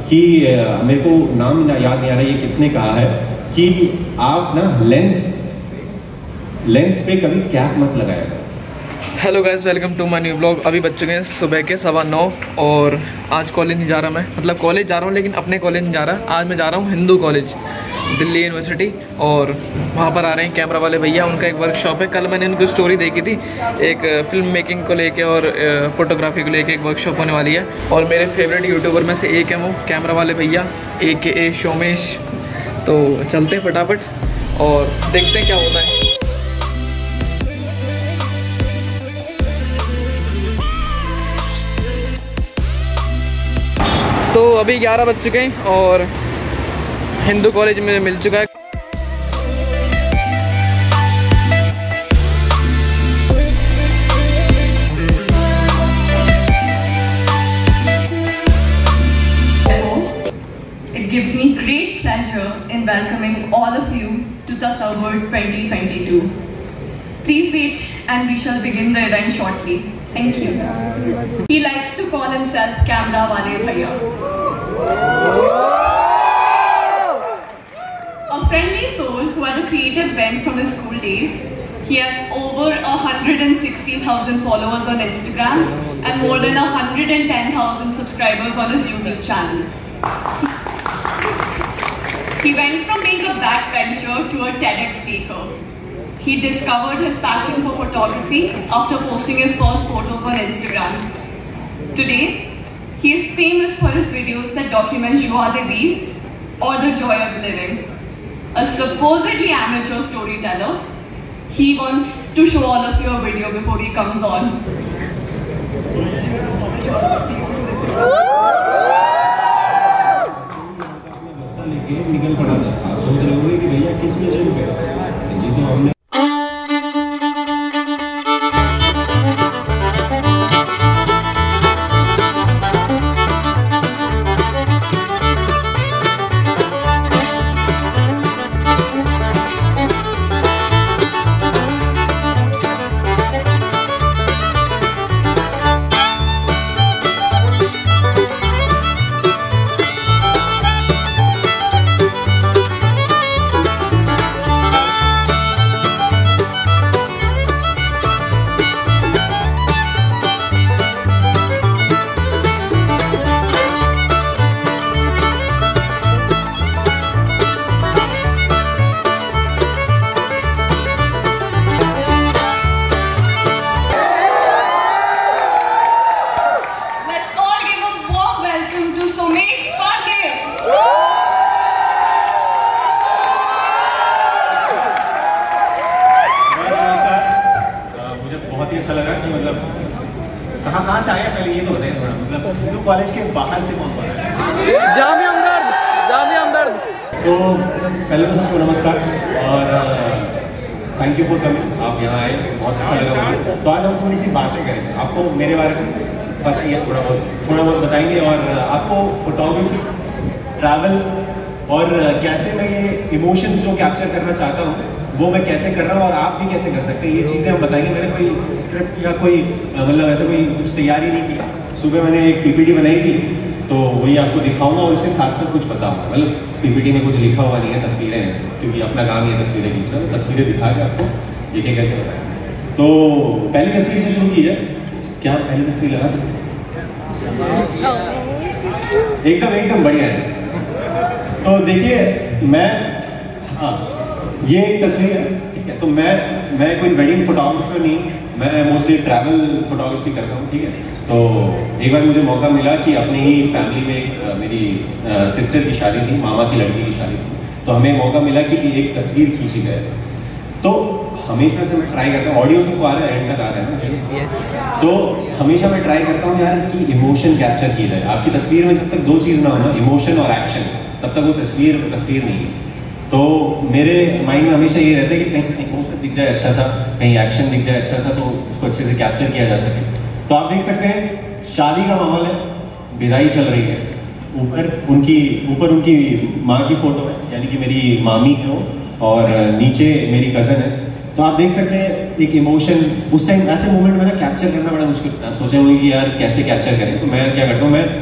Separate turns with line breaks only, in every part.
कि मेरे को नाम याद नहीं आ रहा ये किसने कहा है कि आप ना लेंस पे कभी कैप मत लगाया।
Hello guys, welcome to my new blog. अभी बज चुके हैं सुबह के 9:15 और आज कॉलेज नहीं जा रहा मैं, मतलब कॉलेज जा रहा हूँ लेकिन अपने कॉलेज नहीं जा रहा। आज मैं जा रहा हूँ हिंदू कॉलेज, दिल्ली यूनिवर्सिटी, और वहाँ पर आ रहे हैं कैमरा वाले भैया। उनका एक वर्कशॉप है। कल मैंने उनकी स्टोरी देखी थी, एक फिल्म मेकिंग को लेके और फोटोग्राफी को लेके एक वर्कशॉप होने वाली है। और मेरे फेवरेट यूट्यूबर में से एक है वो कैमरा वाले भैया, AKA शोमेश। तो चलते हैं फटाफट और देखते हैं क्या होता है। तो अभी 11 बज चुके हैं और हिंदू कॉलेज में मिल चुका है।
It gives me great pleasure in welcoming all of you to Tasawwur 2022. Please wait and we shall begin the event shortly. Thank you. He likes to call himself Camera Wale Bhaiya. A friendly soul who had a creative bent from his school days. He has over 160,000 followers on Instagram and more than 110,000 subscribers on his YouTube channel. He went from being a backbencher to a TEDx speaker. He discovered his passion for photography after posting his first photos on Instagram. Today, he is famous for his videos that document joie de vivre or the joy of living. A supposedly amateur storyteller, he wants to show all of you a video before he comes on.
निकल पड़ा था। आप सोच रहे होंगे कि भैया किस में जरूर गया जी, तो हमने अच्छा लगा कि मतलब कहाँ से आया, पहले ये तो बताइए थोड़ा, मतलब हिंदू कॉलेज के बाहर से कौन कौन है?
जामिया हमदर्द।
तो पहले तो सबको नमस्कार और थैंक यू फॉर कमिंग। आप यहाँ आए, बहुत अच्छा लगा मुझे। तो आज हम थोड़ी सी बातें करेंगे, आपको मेरे बारे में बताइए, थोड़ा बहुत बताएंगे और आपको फोटोग्राफी, ट्रैवल और कैसे मैं ये इमोशंस जो कैप्चर करना चाहता हूँ वो मैं कैसे कर रहा हूँ और आप भी कैसे कर सकते हैं, ये चीज़ें हम बताएंगे। मैंने कोई स्क्रिप्ट या कोई मतलब ऐसा कोई कुछ तैयारी नहीं किया। सुबह मैंने एक PPT बनाई थी, तो वही आपको दिखाऊंगा और उसके साथ साथ कुछ बताऊंगा। मतलब PPT में कुछ लिखा हुआ नहीं है, तस्वीरें हैं, क्योंकि अपना काम ये तस्वीरें खींचना, तो तस्वीरें दिखा के आपको एक एक करके बताएंगे। तो पहली तस्वीर से शुरू की जाए, क्या पहली तस्वीर लगा सकते हैं? एकदम बढ़िया है। तो देखिए मैं, हाँ ये एक तस्वीर है, ठीक है। तो मैं कोई वेडिंग फोटोग्राफर नहीं, मैं मोस्टली ट्रैवल फोटोग्राफी करता हूँ, ठीक है। तो एक बार मुझे मौका मिला कि अपनी ही फैमिली में मेरी सिस्टर की शादी थी, मामा की लड़की की शादी थी, तो हमें मौका मिला कि एक तस्वीर खींची जाए। तो हमेशा से मैं ट्राई करता हूँ, ऑडियो सबको आ रहा है, एंड तक आ रहा है ना, तो हमेशा मैं ट्राई करता हूँ यार कि इमोशन कैप्चर की जाए। आपकी तस्वीर में जब तक दो चीज़ ना हो ना, इमोशन और एक्शन, तब तक वो तस्वीर नहीं है। तो मेरे माइंड में हमेशा ये रहता है कि कहीं इमोशन दिख जाए अच्छा सा, कहीं एक्शन दिख जाए अच्छा सा, तो उसको अच्छे से कैप्चर किया जा सके। तो आप देख सकते हैं शादी का माहौल है, विदाई चल रही है, ऊपर उनकी माँ की फोटो है, यानी कि मेरी मामी है वो, और नीचे मेरी कज़न है। तो आप देख सकते हैं एक इमोशन उस टाइम, ऐसे मोमेंट में ना कैप्चर करना बड़ा मुश्किल था। आप सोचे होंगे कि यार कैसे कैप्चर करें, तो मैं क्या करता हूँ, मैं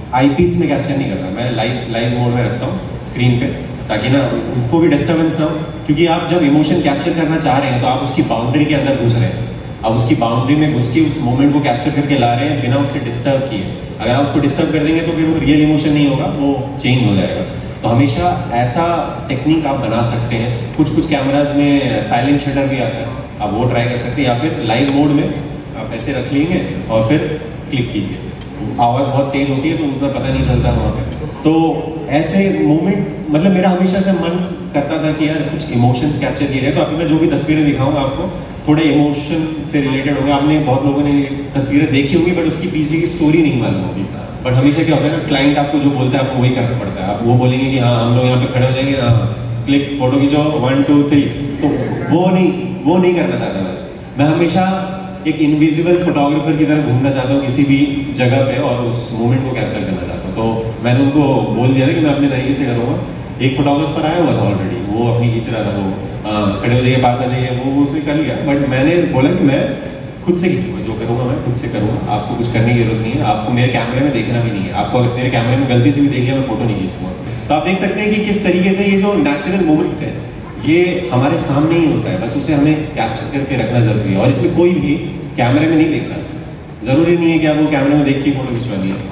आईपीस में कैप्चर नहीं करता, मैं लाइव मोड में रखता हूँ स्क्रीन पे, ताकि ना उनको भी डिस्टर्बेंस ना हो। क्योंकि आप जब इमोशन कैप्चर करना चाह रहे हैं तो आप उसकी बाउंड्री के अंदर घुस रहे हैं, आप उसकी बाउंड्री में घुस के उस मोमेंट को कैप्चर करके ला रहे हैं बिना उसे डिस्टर्ब किए। अगर आप उसको डिस्टर्ब कर देंगे तो फिर वो रियल इमोशन नहीं होगा, वो चेंज हो जाएगा। तो हमेशा ऐसा टेक्निक आप बना सकते हैं। कुछ कैमराज में साइलेंट शटर भी आता है, आप वो ट्राई कर सकते हैं, या फिर लाइव मोड में आप ऐसे रख लेंगे और फिर क्लिक कीजिए। आवाज़ बहुत तेज होती है तो उतना पता नहीं चलता वहाँ पे। तो ऐसे मोमेंट मतलब मेरा हमेशा से मन करता था कि यार कुछ इमोशंस कैप्चर किए गए। तो अभी मैं जो भी तस्वीरें दिखाऊंगा आपको थोड़े इमोशन से रिलेटेड होंगे। आपने बहुत लोगों ने तस्वीरें देखी होंगी बट उसकी पीछे की स्टोरी नहीं मालूम होगी। बट हमेशा क्या होता है ना, क्लाइंट आपको जो बोलता है आपको वही करना पड़ता है। आप वो बोलेंगे कि हाँ हम लोग यहाँ पे खड़े हो जाएंगे, हाँ क्लिक फोटो खींचो 1 2 3, तो वो नहीं करना चाहता मैं हमेशा एक इनविजिबल फोटोग्राफर की तरह घूमना चाहता हूँ किसी भी जगह पे और उस मोमेंट को कैप्चर करना चाहता हूँ। तो मैंने उनको बोल दिया था कि मैं अपने तरीके से करूँगा। एक फोटोग्राफर आया हुआ था ऑलरेडी, वो अपनी खींच रहा था, वो खड़े हो जाइए पास आ जाइए, वो उसने कर लिया। बट मैंने बोला कि मैं खुद से खींचूंगा, जो करूँगा मैं खुद से करूँगा, आपको कुछ करने की जरूरत नहीं है, आपको मेरे कैमरे में देखना भी नहीं है। आपको अगर मेरे कैमरे में गलती से भी देख लिया मैं फोटो नहीं खींचूंगा। तो आप देख सकते हैं कि किस तरीके से ये जो नेचुरल मोमेंट्स है ये हमारे सामने ही होता है, बस उसे हमें कैप्चर करके रखना जरूरी है। और इसमें कोई भी कैमरे में नहीं देखना, जरूरी नहीं है कि आपको कैमरे में देख के फोटो खिंचवानी है।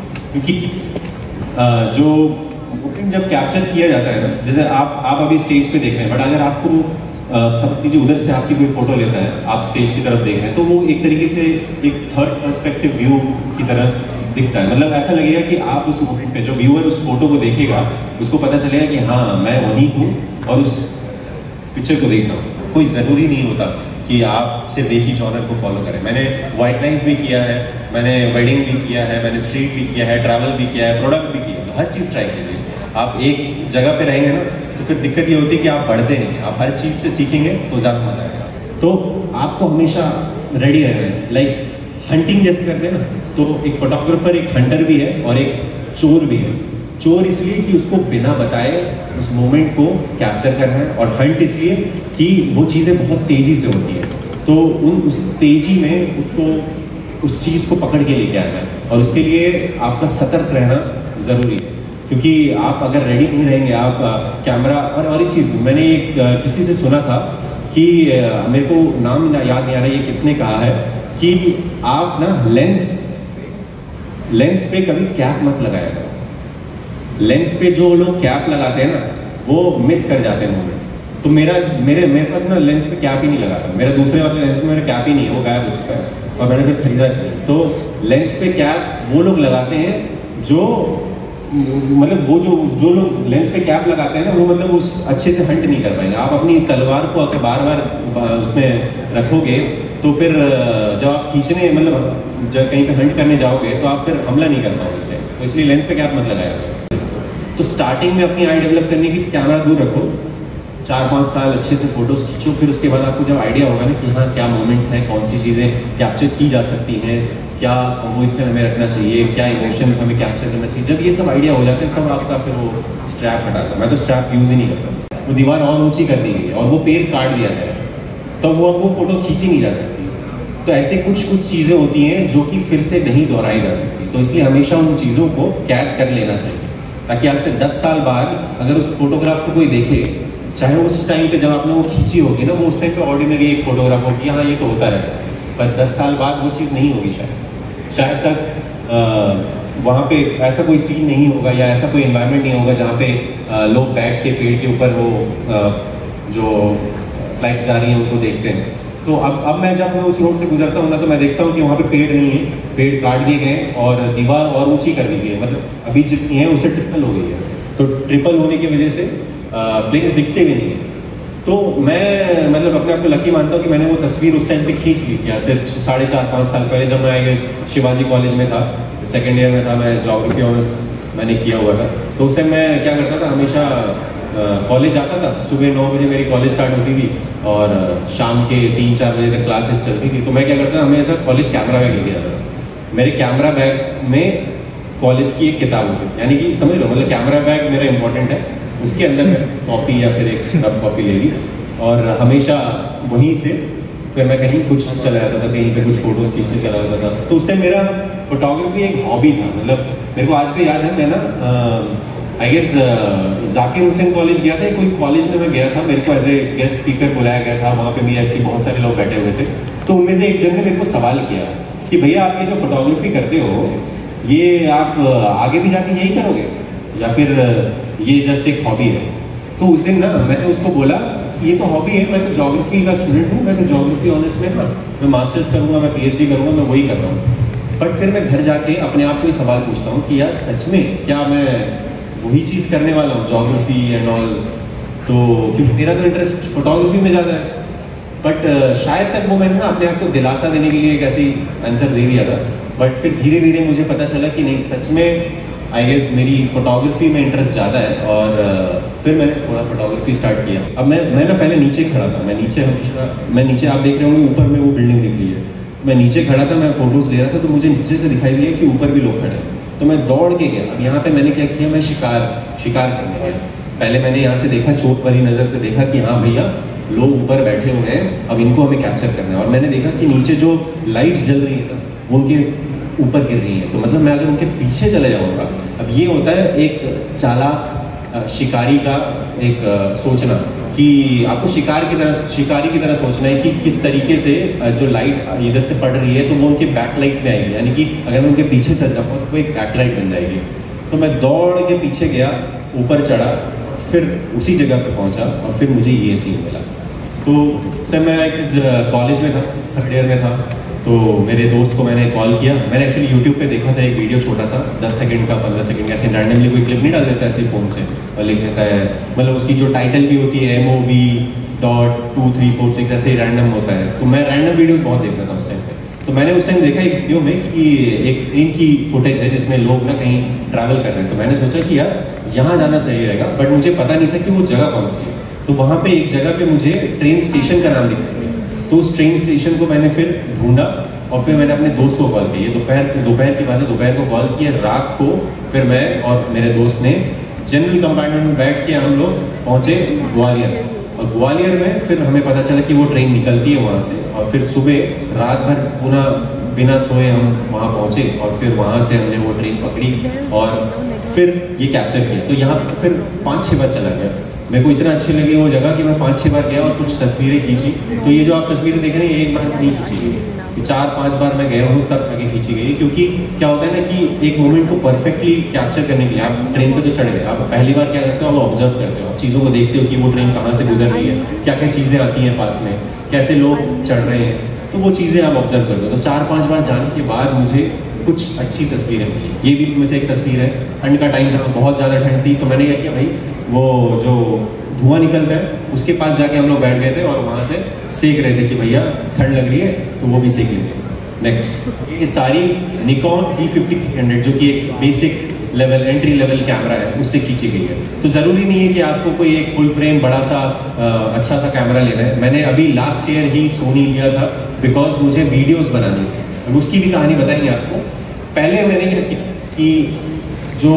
क्योंकि जो मोमेंट जब कैप्चर किया जाता है ना, जैसे आप अभी स्टेज पे देख रहे हैं, बट अगर आपको सब चीज़ें उधर से आपकी कोई फोटो लेता है, आप स्टेज की तरफ देख रहे हैं, तो वो एक तरीके से एक थर्ड पर्सपेक्टिव व्यू की तरह दिखता है। मतलब ऐसा लगेगा कि आप उस मोमेंट पे, जो व्यूअर उस फोटो को देखेगा उसको पता चलेगा कि हाँ मैं वहीं हूँ और उस पिक्चर को देख रहा हूँ। कोई ज़रूरी नहीं होता कि आप सिर्फ एक ही जॉनर को फॉलो करें। मैंने वाइल्ड लाइफ भी किया है, मैंने वेडिंग भी किया है, मैंने स्ट्रीट भी किया है, ट्रैवल भी किया है, प्रोडक्ट भी किया है, हर चीज़ ट्राई कीजिए। आप एक जगह पे रहेंगे ना तो फिर दिक्कत ये होती है कि आप बढ़ते नहीं, आप हर चीज़ से सीखेंगे तो ज़्यादा मजा आएगा। तो आपको हमेशा रेडी रहना है। लाइक हंटिंग जैसे करते हैं ना, तो एक फोटोग्राफर एक हंटर भी है और एक चोर भी है। चोर इसलिए कि उसको बिना बताए उस मोमेंट को कैप्चर करना है, और हंट इसलिए कि वो चीज़ें बहुत तेज़ी से होती है, तो उस तेज़ी में उसको उस चीज़ को पकड़ के लेके आना है। और उसके लिए आपका सतर्क रहना ज़रूरी है, क्योंकि आप अगर रेडी नहीं रहेंगे, आप कैमरा और एक चीज़ मैंने किसी से सुना था कि मेरे को नाम याद नहीं आ रहा ये किसने कहा है कि आप ना लेंस पे कभी कैप मत लगाया करो। लेंस पे जो लोग कैप लगाते हैं ना वो मिस कर जाते हैं मोमेंट। तो मेरे पास ना लेंस पे कैप ही नहीं लगा था, मेरा दूसरे वाले लेंस में मेरा कैप ही नहीं है, वो गायब हो चुका है और मैंने फिर खरीदा नहीं। तो लेंस पे कैप वो लोग लगाते हैं जो मतलब वो जो लोग लेंस पे कैप लगाते हैं ना, वो मतलब उस अच्छे से हंट नहीं कर पाएंगे। आप अपनी तलवार को अगर बार बार उसमें रखोगे तो फिर जब आप खींचने मतलब जब कहीं पे हंट करने जाओगे तो आप फिर हमला नहीं कर पाओगे इस टाइम। तो इसलिए लेंस पे कैप मत लगाया। तो स्टार्टिंग में अपनी आई डेवलप करने की कैमरा दूर रखो, 4-5 साल अच्छे से फोटोज खींचो, फिर उसके बाद आपको जब आइडिया होगा ना कि हाँ क्या मोमेंट्स हैं, कौन सी चीज़ें कैप्चर की जा सकती हैं, क्या कंपोजिशन हमें रखना चाहिए, क्या इमोशंस हमें कैप्चर करना चाहिए, जब ये सब आइडिया हो जाते हैं तब आपका फिर वो स्ट्रैप हटाता। मैं तो स्ट्रैप यूज़ ही नहीं करता। वो दीवार और ऊँची कर दी गई है और वो पेड़ काट दिया गया है तो वो फोटो खींची नहीं जा सकती। तो ऐसे कुछ चीज़ें होती हैं जो कि फिर से नहीं दोहराई जा सकती। तो इसलिए हमेशा उन चीज़ों को कैद कर लेना चाहिए, ताकि आज से 10 साल बाद अगर उस फोटोग्राफ को कोई देखे, चाहे उस टाइम पे जब आपने वो खींची होगी ना, वो उस टाइम पे ऑर्डिनरी एक फोटोग्राफ होगी, हाँ ये तो होता है, पर 10 साल बाद वो चीज़ नहीं होगी। शायद तक वहाँ पे ऐसा कोई सीन नहीं होगा या ऐसा कोई एनवायरनमेंट नहीं होगा जहाँ पे लोग बैठ के पेड़ के ऊपर वो जो फ्लाइट जा रही हैं उनको देखते हैं। तो अब मैं जब मैं उस रोड से गुजरता हूँ ना तो मैं देखता हूँ कि वहाँ पे पेड़ नहीं है, पेड़ काट दिए गए और दीवार और ऊंची कर दी गई है, मतलब अभी जितनी है उससे ट्रिपल हो गई है। तो ट्रिपल होने की वजह से प्लेन्स दिखते भी नहीं है। तो मैं मतलब अपने आप को लकी मानता हूँ कि मैंने वो तस्वीर उस टाइम पे खींच ली थी, ऐसे 4.5-5 साल पहले, जब मैं आई गेस शिवाजी कॉलेज में था, सेकेंड ईयर में था, मैं ज्योग्राफी ऑनर्स मैंने किया हुआ था। तो उस टाइम मैं क्या करता था, हमेशा कॉलेज जाता था, सुबह 9 बजे मेरी कॉलेज स्टार्ट होती थी और शाम के 3-4 बजे तक क्लासेस चलती थी। तो मैं क्या करता था, हमेशा कॉलेज कैमरा बैग लेके जाता था। मेरे कैमरा बैग में कॉलेज की एक किताब होती, यानी कि समझ लो, मतलब कैमरा बैग मेरा इंपॉर्टेंट है, उसके अंदर मैं कॉपी या फिर एक रफ कॉपी ले ली और हमेशा वहीं से फिर मैं कहीं कुछ चला जाता था, कहीं पे कुछ फोटोज़ खींचने चला जाता था। तो उस टाइम मेरा फोटोग्राफी एक हॉबी था, मतलब मेरे को आज भी याद है, मैं ना I guess Zakir Hussain college गया था, कोई कॉलेज में मैं गया था, मेरे को एज ए गेस्ट स्पीकर बुलाया गया था, वहाँ पे भी ऐसे बहुत सारे लोग बैठे हुए थे। तो उनमें से एक जन ने मेरे को सवाल किया कि भैया आप ये जो फोटोग्राफी करते हो, ये आप आगे भी जाके यही करोगे या फिर ये जस्ट एक हॉबी है? तो उस दिन ना मैंने उसको बोला कि ये तो हॉबी है, मैं तो ज्योग्राफी का स्टूडेंट हूँ, मैं तो ज्योग्राफी ऑनर्स में था, मैं मास्टर्स करूँगा, मैं PhD करूँगा, मैं वही कर रहा हूँ। बट फिर मैं घर जाके अपने आप को ये सवाल पूछता हूँ कि यार सच में क्या मैं वही चीज़ करने वाला हूँ, ज्योग्राफी एंड ऑल? तो क्योंकि मेरा तो इंटरेस्ट फोटोग्राफी में ज़्यादा है। बट शायद तक वो मैंने ना अपने आप को दिलासा देने के लिए एक ऐसे ही आंसर दे दिया था। बट फिर धीरे धीरे मुझे पता चला कि नहीं, सच में आई गेस मेरी फोटोग्राफी में इंटरेस्ट ज़्यादा है। और फिर मैंने थोड़ा फोटोग्राफी स्टार्ट किया। अब मैं ना पहले नीचे खड़ा था, मैं नीचे आप देख रहे होंगे ऊपर में वो बिल्डिंग दिख रही है, मैं नीचे खड़ा था, मैं फोटोज़ ले रहा था, तो मुझे नीचे से दिखाई दिया कि ऊपर भी लोग खड़े हैं। तो मैं दौड़ के गया। अब यहाँ पे मैंने क्या किया, मैं शिकार करने गया। पहले मैंने यहाँ से देखा, चोट भरी नज़र से देखा कि हाँ भैया लोग ऊपर बैठे हुए हैं, अब इनको हमें कैप्चर करना है। और मैंने देखा कि नीचे जो लाइट्स जल रही है ना, वो उनके ऊपर गिर रही है। तो मतलब मैं अगर उनके पीछे चले जाऊँगा, अब ये होता है एक चालाक शिकारी का एक सोचना कि आपको शिकारी की तरह सोचना है कि किस तरीके से जो लाइट इधर से पड़ रही है तो वो उनके बैक लाइट में आएगी, यानी कि अगर मैं उनके पीछे चल जाऊँ तो वो एक बैक लाइट बन जाएगी। तो मैं दौड़ के पीछे गया, ऊपर चढ़ा, फिर उसी जगह पे पहुंचा और फिर मुझे ये सीन मिला। तो सर मैं एक कॉलेज में था, थर्ड ईयर में था, तो मेरे दोस्त को मैंने कॉल किया। मैंने एक्चुअली यूट्यूब पे देखा था एक वीडियो छोटा सा, 10 सेकंड का, 15 सेकंड का, ऐसे रैंडमली कोई क्लिप नहीं डाल देता ऐसे फ़ोन से और लिख देता है, मतलब उसकी जो टाइटल भी होती है MOV.2346 ऐसे रैंडम होता है। तो मैं रैंडम वीडियोज़ बहुत देखता था उस टाइम पे। तो मैंने उस टाइम देखा एक वीडियो में कि एक ट्रेन की फुटेज है जिसमें लोग ना कहीं ट्रैवल कर रहे हैं। तो मैंने सोचा कि यार यहाँ जाना सही रहेगा, बट मुझे पता नहीं था कि वो जगह कौन सी है। तो वहाँ पे एक जगह पे मुझे ट्रेन स्टेशन का नाम दिखा दिया। तो उस ट्रेन स्टेशन को मैंने फिर ढूंढा और फिर मैंने अपने दोस्त को कॉल किया। ये दोपहर की बात है, दोपहर को कॉल किया। रात को फिर मैं और मेरे दोस्त ने जनरल कंपार्टमेंट में बैठ के हम लोग पहुँचे ग्वालियर। और ग्वालियर में फिर हमें पता चला कि वो ट्रेन निकलती है वहाँ से, और फिर सुबह रात भर पूरा बिना सोए हम वहाँ पहुँचे और फिर वहाँ से हमने वो ट्रेन पकड़ी और फिर ये कैप्चर किया। तो यहाँ फिर 5-6 बार चला गया। मेरे को इतना अच्छी लगी वो जगह कि मैं 5-6 बार गया और कुछ तस्वीरें खींची। तो ये जो आप तस्वीरें देख रहे हैं, ये एक बार नहीं खींची गई, 4-5 बार मैं गया हूँ तब आगे खींची गई। क्योंकि क्या होता है ना कि एक मोमेंट को परफेक्टली कैप्चर करने के लिए आप ट्रेन पे तो चढ़ गए, आप पहली बार क्या करते हो, आप ऑब्जर्व करते हो, चीज़ों को देखते हो कि वो ट्रेन कहाँ से गुजर रही है, क्या क्या चीज़ें आती हैं पास में, कैसे लोग चढ़ रहे हैं, तो वो चीज़ें आप ऑब्जर्व करते हो। तो 4-5 बार जाने के बाद मुझे कुछ अच्छी तस्वीरें मिली। ये भी में से एक तस्वीर है। ठंड का टाइम था, बहुत ज़्यादा ठंड थी, तो मैंने क्या किया भाई, वो जो धुआं निकलता है उसके पास जाके हम लोग बैठ गए थे और वहाँ से सेक रहे थे कि भैया ठंड लग रही है तो वो भी सेक लेंगे। नेक्स्ट, ये सारी निकॉन D50-300 जो कि एक basic level, entry level camera है, उससे खींची गई है। तो ज़रूरी नहीं है कि आपको कोई एक फुल फ्रेम बड़ा सा अच्छा सा कैमरा लेना है। मैंने अभी लास्ट ईयर ही सोनी लिया था बिकॉज मुझे वीडियोज़ बनानी थी। अब उसकी भी कहानी बताएंगे आपको। पहले मैंने क्या किया कि जो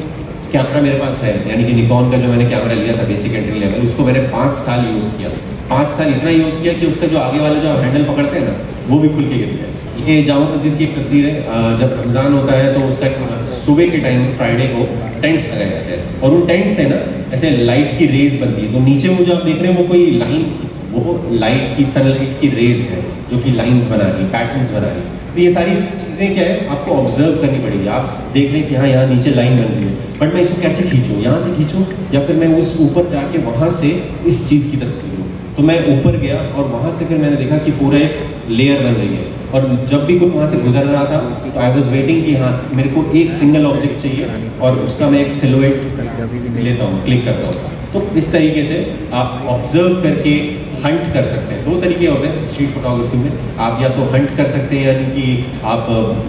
कैमरा मेरे पास है, यानी कि निकॉन का जो मैंने कैमरा लिया था बेसिक एंट्री लेवल, उसको मैंने 5 साल यूज़ किया। 5 साल इतना यूज़ किया कि उसका जो आगे वाला जो हैंडल पकड़ते हैं ना, वो भी खुल के गिर गया। ये जामा मस्जिद की एक तस्वीर है। जब रमज़ान होता है तो उस टाइम सुबह के टाइम फ्राइडे को टेंट्स लगाए जाते हैं और उन टेंट से ना ऐसे लाइट की रेज बनती है। तो नीचे वो जो आप देख रहे हैं वो कोई लाइन, वो लाइट की, सनलाइट की रेज है जो कि लाइन्स बना रही, पैटर्न्स बना रही। तो ये सारी चीज़ें क्या है, आपको ऑब्जर्व करनी पड़ेगी। आप देख रहे हैं कि हाँ यहाँ नीचे लाइन बन रही है, बट मैं इसको कैसे खींचूँ, यहाँ से खींचूँ या फिर मैं उस ऊपर जाके वहाँ से इस चीज़ की तरफ खींचूँ। तो मैं ऊपर गया और वहाँ से फिर मैंने देखा कि पूरा एक लेयर बन रही है। और जब भी कोई वहाँ से गुजर रहा था तो आई वॉज वेटिंग कि हाँ मेरे को एक सिंगल ऑब्जेक्ट चाहिए और उसका मैं एक सिलुएट लेता हूँ, क्लिक करता हूँ। तो इस तरीके से आप ऑब्जर्व करके हंट कर सकते हैं। 2 तरीके होते हैं स्ट्रीट फोटोग्राफी में। आप या तो हंट कर सकते हैं, यानी कि आप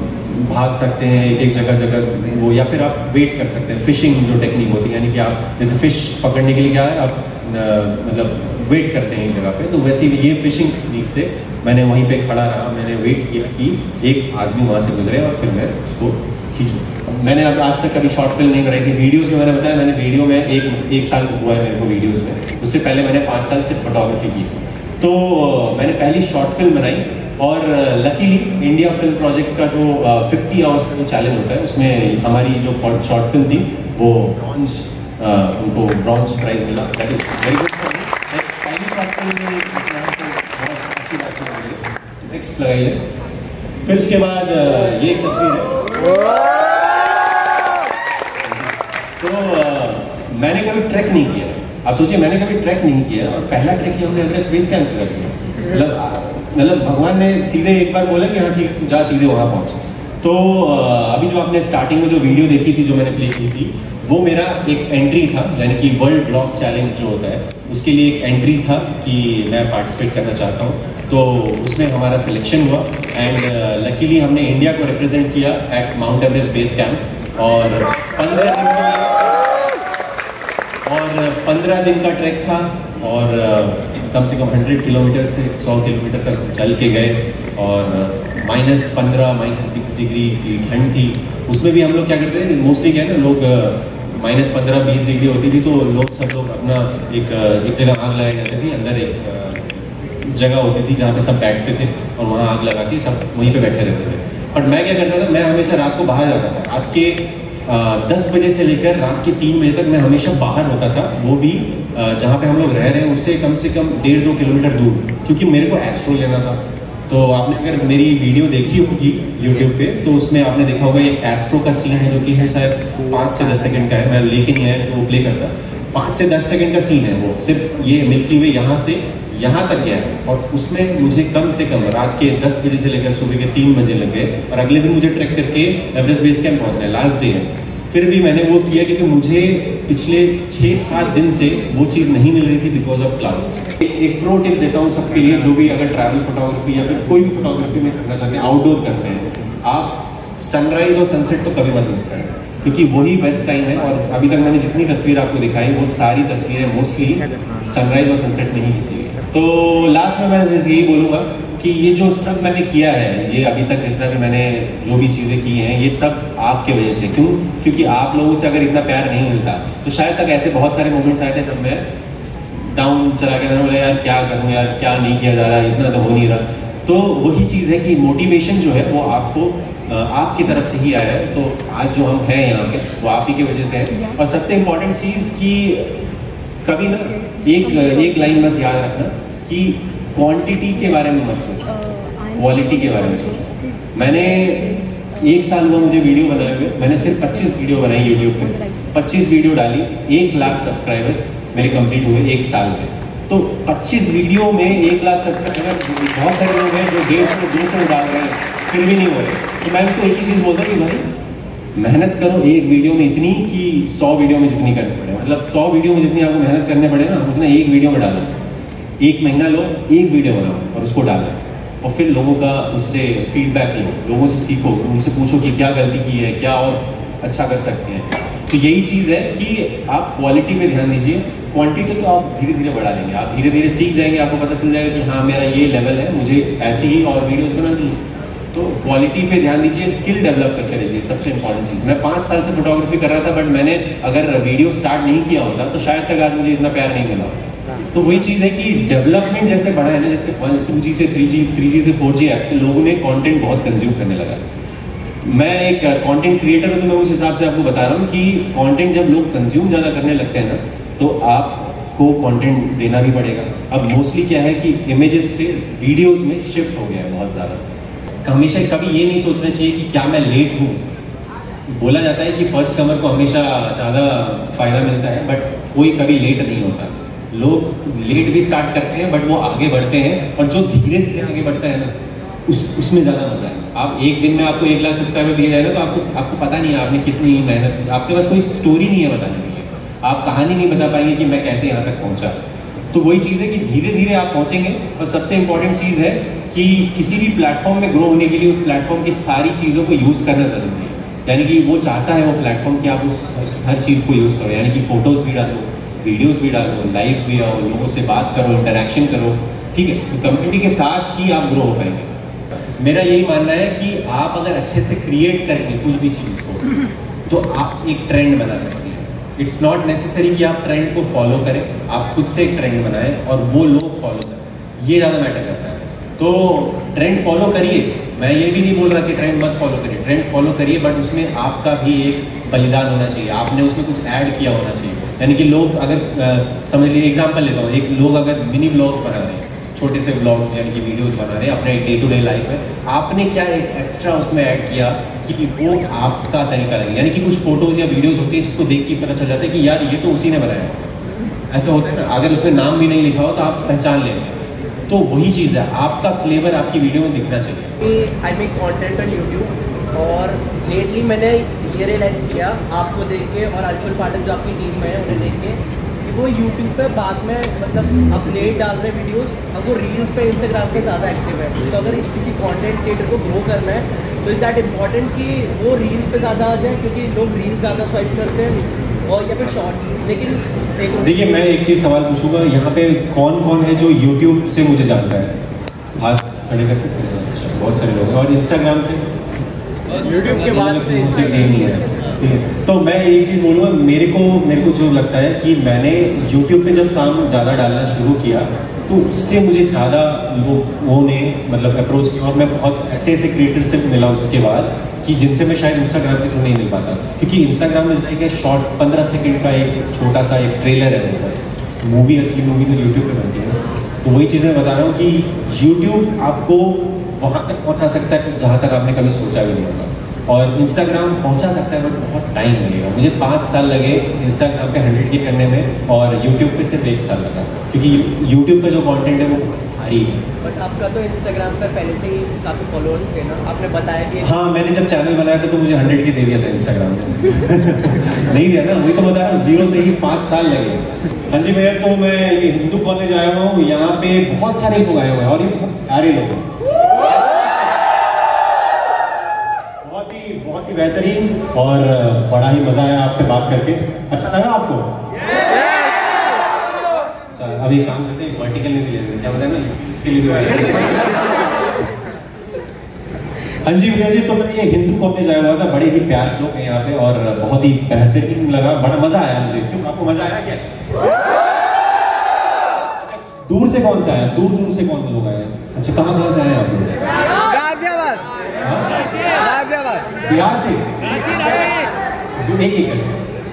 भाग सकते हैं एक जगह वो, या फिर आप वेट कर सकते हैं। फिशिंग जो टेक्निक होती है, यानी कि आप जैसे फिश पकड़ने के लिए क्या है, आप मतलब वेट करते हैं एक जगह पे। तो वैसे ही ये फिशिंग टेक्निक से मैंने वहीं पे खड़ा रहा, मैंने वेट किया कि एक आदमी वहाँ से गुजरे और फिर मैं उसको खींचूँ। मैंने अब आज तक कभी शॉर्ट फिल्म नहीं बनाई थी। वीडियोज़ में मैंने बताया, मैंने वीडियो में एक साल हुआ है मेरे को वीडियोज़ में। उससे पहले मैंने 5 साल सिर्फ फोटोग्राफी की। तो मैंने पहली शॉर्ट फिल्म बनाई और लकीली इंडिया फिल्म प्रोजेक्ट का जो 50 आवर्स का जो चैलेंज होता है उसमें हमारी जो शॉर्ट फिल्म थी वो उनको ब्रॉन्ज प्राइज मिला। That is very good for me. पहली शॉर्ट फिल्म में बहुत अच्छी बात है, नेक्स्ट लगाइए। फिर उसके बाद ये एक तस्वीर है। तो मैंने कभी ट्रैक नहीं किया, आप सोचिए मैंने कभी ट्रैक नहीं किया और पहला ट्रैक किया हमने एवरेस्ट बेस कैंप कर दिया। मतलब भगवान ने सीधे एक बार बोला कि हाँ ठीक जा सीधे वहाँ पहुँच। तो अभी जो आपने स्टार्टिंग में जो वीडियो देखी थी जो मैंने प्ले की थी वो मेरा एक एंट्री था, यानी कि वर्ल्ड व्लॉग चैलेंज जो होता है उसके लिए एक एंट्री था कि मैं पार्टिसिपेट करना चाहता हूँ। तो उसमें हमारा सिलेक्शन हुआ एंड लकीली हमने इंडिया को रिप्रेजेंट किया at Mount Everest base camp. और 15 दिन का ट्रैक था और कम से कम 100 किलोमीटर से 100 किलोमीटर तक चल के गए और -15 -20 डिग्री की ठंड थी। उसमें भी हम लोग क्या करते थे, मोस्टली क्या है ना, लोग -15-20 डिग्री होती थी तो लोग सब लोग अपना एक जगह आग लगाई जाती थी। अंदर एक जगह होती थी जहाँ पे सब बैठते थे और वहाँ आग लगा के सब वहीं पे बैठे रहते थे। और मैं क्या करता था, मैं हमेशा रात को बाहर जाता था। रात के 10 बजे से लेकर रात के 3 बजे तक मैं हमेशा बाहर होता था, वो भी जहाँ पे हम लोग रह रहे हैं उससे कम से कम 1.5-2 किलोमीटर दूर, क्योंकि मेरे को एस्ट्रो लेना था। तो आपने अगर मेरी वीडियो देखी होगी यूट्यूब पे तो उसमें आपने देखा होगा एक एस्ट्रो का सीन है जो कि है शायद 5 से 10 सेकंड का है, मैं लेके नहीं आया तो वो प्ले करता। 5 से 10 सेकंड का सीन है, वो सिर्फ ये मिल्की वे यहाँ से यहाँ तक गया है और उसमें मुझे कम से कम रात के 10 बजे से लेकर सुबह के 3 बजे लग गए और अगले दिन मुझे ट्रैक करके एवरेस्ट बेस कैंप पहुँचना है, लास्ट डे है। फिर भी मैंने वो किया क्योंकि मुझे पिछले 6-7 दिन से वो चीज़ नहीं मिल रही थी बिकॉज ऑफ क्लाउड्स। एक प्रो टिप देता हूँ सबके लिए जो भी अगर ट्रैवल फोटोग्राफी या फिर कोई भी फोटोग्राफी में करना चाहते हैं, आउटडोर करते हैं, आप सनराइज और सनसेट तो कभी मत मिस करें क्योंकि वही बेस्ट टाइम है। और अभी तक मैंने जितनी तस्वीर आपको दिखाई वो सारी तस्वीरें मोस्टली सनराइज और सनसेट में ही खींची गई। तो लास्ट में मैं यही बोलूँगा कि ये जो सब मैंने किया है, ये अभी तक जितना भी मैंने जो भी चीज़ें की हैं, ये सब आपके वजह से। क्यों? क्योंकि आप लोगों से अगर इतना प्यार नहीं मिलता तो शायद तक ऐसे बहुत सारे मोमेंट्स आए थे जब मैं डाउन चला गया, बोला यार क्या करूँ यार, क्या नहीं किया जा रहा, इतना तो हो नहीं रहा। तो वही चीज़ है कि मोटिवेशन जो है वो आपको आपकी तरफ से ही आया है। तो आज जो हम हैं यहाँ पे वो आप ही की वजह से है। और सबसे इम्पोर्टेंट चीज़ कि कभी ना एक लाइन बस याद रखना कि क्वांटिटी के बारे में मत सोचो, क्वालिटी के बारे में सोचो। मैंने 1 साल हुआ मुझे वीडियो बनाए हुए, मैंने सिर्फ 25 वीडियो बनाई यूट्यूब पे, 25 वीडियो डाली, 1 लाख सब्सक्राइबर्स मेरे कंप्लीट हुए 1 साल में। तो 25 वीडियो में 1 लाख सब्सक्राइबर, बहुत सारे लोग हैं जो 150-200 डाल रहे हैं फिर भी नहीं हो रहे। तो मैं उनको एक ही चीज़ बोलता कि भाई मेहनत करो एक वीडियो में इतनी कि 100 वीडियो में जितनी करनी पड़े, मतलब 100 वीडियो में जितनी आपको मेहनत करने पड़े ना उतना एक वीडियो में डालो। 1 महीना लो, एक वीडियो बनाओ और उसको डालो और फिर लोगों का उससे फीडबैक लो, लोगों से सीखो, उनसे पूछो कि क्या गलती की है, क्या और अच्छा कर सकते हैं। तो यही चीज़ है कि आप क्वालिटी पे ध्यान दीजिए, क्वांटिटी तो आप धीरे धीरे बढ़ा लेंगे, आप धीरे धीरे सीख जाएंगे, आपको पता चल जाएगा कि हाँ मेरा ये लेवल है, मुझे ऐसी ही और वीडियोस बनानी है। तो क्वालिटी पे ध्यान दीजिए, स्किल डेवलप करते रहिए, सबसे इंपॉर्टेंट चीज़। मैं 5 साल से फोटोग्राफी कर रहा था बट मैंने अगर वीडियो स्टार्ट नहीं किया होता तो शायद तक आज मुझे इतना प्यार नहीं मिला होता। तो वही चीज़ है कि डेवलपमेंट जैसे बढ़ा है ना, जैसे 2G से 3G, 3G से 4G है, तो लोगों ने कंटेंट बहुत कंज्यूम करने लगा। मैं एक कंटेंट क्रिएटर हूँ तो मैं उस हिसाब से आपको बता रहा हूँ कि कंटेंट जब लोग कंज्यूम ज़्यादा करने लगते हैं ना तो आपको कंटेंट देना भी पड़ेगा। अब मोस्टली क्या है कि इमेजेस से वीडियोस में शिफ्ट हो गया है बहुत ज़्यादा। हमेशा कभी ये नहीं सोचना चाहिए कि क्या मैं लेट हूँ। बोला जाता है कि फर्स्ट कमर को हमेशा ज़्यादा फायदा मिलता है बट कोई कभी लेट नहीं होता। लोग लेट भी स्टार्ट करते हैं बट वो आगे बढ़ते हैं और जो धीरे धीरे आगे बढ़ता है ना उसमें ज़्यादा मजा है। आप एक दिन में आपको 1 लाख सब्सक्राइबर दिया जाएगा तो आपको पता नहीं है आपने कितनी मेहनत, आपके पास कोई स्टोरी नहीं है बताने के लिए, आप कहानी नहीं बता पाएंगे कि मैं कैसे यहाँ तक पहुँचा। तो वही चीज़ है कि धीरे धीरे आप पहुँचेंगे। और सबसे इंपॉर्टेंट चीज़ है कि किसी भी प्लेटफॉर्म में ग्रो होने के लिए उस प्लेटफॉर्म की सारी चीज़ों को यूज़ करना ज़रूरी है। यानी कि वो चाहता है वो प्लेटफॉर्म कि आप उस हर चीज़ को यूज़ करो, यानी कि फ़ोटोज़ भी डालो, वीडियोज़ भी डालो, लाइव भी आओ, लोगों से बात करो, इंटरेक्शन करो, ठीक है। तो कम्युनिटी के साथ ही आप ग्रो हो पाएंगे। मेरा यही मानना है कि आप अगर अच्छे से क्रिएट करेंगे कुछ भी चीज़ को तो आप एक ट्रेंड बना सकते हैं। इट्स नॉट नेसेसरी कि आप ट्रेंड को फॉलो करें, आप खुद से एक ट्रेंड बनाएं और वो लोग फॉलो करें, ये ज़्यादा मैटर करता है। तो ट्रेंड फॉलो करिए, मैं ये भी नहीं बोल रहा कि ट्रेंड मत फॉलो करिए, ट्रेंड फॉलो करिए, बट उसमें आपका भी एक बलिदान होना चाहिए, आपने उसमें कुछ ऐड किया होना चाहिए। यानी कि लोग अगर समझ लीजिए, एग्जांपल लेता हूँ, एक लोग अगर मिनी ब्लॉग्स बना रहे हैं, छोटे से ब्लॉग्स यानी कि वीडियोस बना रहे हैं अपने डे टू डे लाइफ में, आपने क्या एक एक्स्ट्रा उसमें ऐड किया कि वो आपका तरीका लगे। यानी कि कुछ फोटोज़ या वीडियोज़ होती है जिसको देख के पता चल जाता है कि यार ये तो उसी ने बनाया, ऐसा होता है ना। अगर उसमें नाम भी नहीं लिखा हो तो आप पहचान लेंगे, तो वही चीज़ है, आपका फ्लेवर आपकी वीडियो में दिखना चाहिए।
I make content on YouTube और लेटली मैंने ये रियलाइज़ किया आपको देख के और अंशुल पाठक जो आपकी टीम में है उन्हें देख के कि वो यूट्यूब पे बाद में मतलब अपडेट डाल रहे वीडियोस, अब वो रील्स पे इंस्टाग्राम पे ज़्यादा एक्टिव है। तो अगर किसी कंटेंट क्रिएटर को ग्रो करना है तो इज़ दैट इम्पॉर्टेंट कि वो रील्स पे ज़्यादा आ जाए, क्योंकि लोग रील्स ज़्यादा स्वाइप करते हैं और या फिर शॉर्ट्स। लेकिन
देखिए, मैं एक चीज़ सवाल पूछूंगा, यहाँ पे कौन कौन है जो यूट्यूब से मुझे जानता है? हाथ खड़े कर सकते हैं? अच्छा, बहुत सारे लोग हैं। और इंस्टाग्राम से?
यूट्यूब के बाद से
सेम ही है, ठीक है। तो मैं एक चीज़ बोलूँगा, मेरे को जो लगता है कि मैंने यूट्यूब पे जब काम ज़्यादा डालना शुरू किया तो उससे मुझे ज़्यादा लोगों ने मतलब अप्रोच किया, और मैं बहुत ऐसे क्रिएटर से मिला उसके बाद कि जिनसे मैं शायद इंस्टाग्राम के थ्रू नहीं मिल पाता, क्योंकि इंस्टाग्राम में एक शॉर्ट 15 सेकंड का एक छोटा सा एक ट्रेलर है, बस मूवी, असली मूवी तो यूट्यूब पे बनती है ना। तो वही चीज़ मैं बता रहा हूँ कि यूट्यूब आपको वहाँ तक पहुँचा सकता है जहाँ तक आपने कभी सोचा भी नहीं होगा, और इंस्टाग्राम पहुँचा सकता है बट बहुत टाइम लगेगा। मुझे 5 साल लगे इंस्टाग्राम पे 100K करने में, और यूट्यूब पे सिर्फ 1 साल लगा, क्योंकि यूट्यूब पे जो कंटेंट है वो भारी है।
बट आपका तो इंस्टाग्राम पर पहले से ही काफ़ी फॉलोअर्स थे ना, आपने बताया कि
हाँ, मैंने जब चैनल बनाया था तो मुझे 100K दे दिया था इंस्टाग्राम ने नहीं दिया ना, वही तो बता रहा हूँ, 0 से ही 5 साल लगे। हाँ जी भैया, तो मैं ये हिंदू कॉलेज आया हुआ हूँ, यहाँ पे बहुत सारे लोग आए हुए हैं और ये बहुत प्यारे लोग हैं, बहुत ही बेहतरीन, और बड़ा ही मजा आया आपसे बात करके। अच्छा लगा आपको? चलो अभी काम करते हैं, वर्टिकल में भी ले लेंगे, क्या बताए ना, इसके लिए भी हाँ जी भैया जी, तो मैं ये हिंदू कॉलेज आया हुआ था, बड़े ही प्यारे लोग हैं यहाँ पे और बहुत ही बेहतरीन लगा, बड़ा मजा आया मुझे। क्यों, आपको मजा आया क्या? दूर से कौन सा आया? दूर से कौन लोग आए? अच्छा, कहाँ से आए आप लोग? बिहार से? जो एक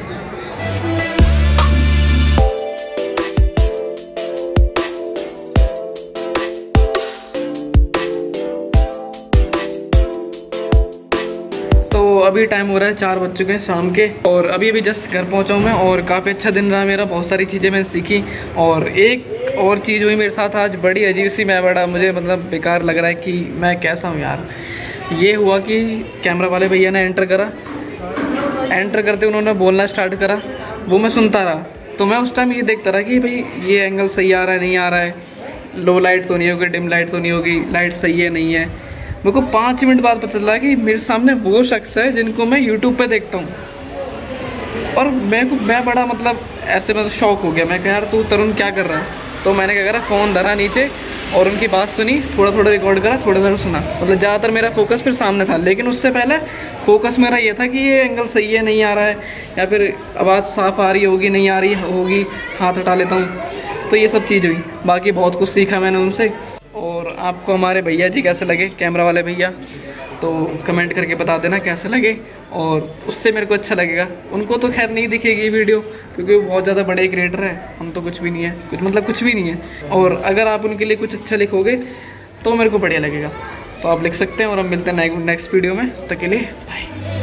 अभी टाइम हो रहा है 4 बज चुके हैं शाम के, और अभी जस्ट घर पहुंचा हूं मैं, और काफ़ी अच्छा दिन रहा मेरा, बहुत सारी चीज़ें मैंने सीखी। और एक और चीज़ हुई मेरे साथ आज, बड़ी अजीब सी, मुझे मतलब बेकार लग रहा है कि मैं कैसा हूं यार। ये हुआ कि कैमरा वाले भैया ने एंटर करते उन्होंने बोलना स्टार्ट करा, वो मैं सुनता रहा। तो मैं उस टाइम ये देखता रहा कि भाई ये एंगल सही आ रहा है नहीं आ रहा है, लो लाइट तो नहीं होगी, डिम लाइट तो नहीं होगी, लाइट सही है नहीं है। मेरे को 5 मिनट बाद पता चला कि मेरे सामने वो शख्स है जिनको मैं यूट्यूब पे देखता हूँ, और मैं बड़ा मतलब ऐसे मतलब शौक हो गया। मैं कहा यार तू तरुण क्या कर रहा है? तो मैंने क्या करा, फ़ोन धरा नीचे और उनकी बात सुनी, थोड़ा रिकॉर्ड करा, थोड़ा सुना। मतलब ज़्यादातर मेरा फोकस फिर सामने था, लेकिन उससे पहले फोकस मेरा ये था कि ये एंगल सही है नहीं आ रहा है, या फिर आवाज़ साफ़ आ रही होगी नहीं आ रही होगी, हाथ हटा लेता हूँ। तो ये सब चीज़ हुई, बाकी बहुत कुछ सीखा मैंने उनसे। और आपको हमारे भैया जी कैसे लगे, कैमरा वाले भैया, तो कमेंट करके बता देना कैसे लगे, और उससे मेरे को अच्छा लगेगा। उनको तो खैर नहीं दिखेगी वीडियो, क्योंकि वो बहुत ज़्यादा बड़े क्रिएटर हैं, हम तो कुछ भी नहीं है, कुछ भी नहीं है। और अगर आप उनके लिए कुछ अच्छा लिखोगे तो मेरे को बढ़िया लगेगा, तो आप लिख सकते हैं। और हम मिलते हैं नेक्स्ट वीडियो में, तब के लिए बाय।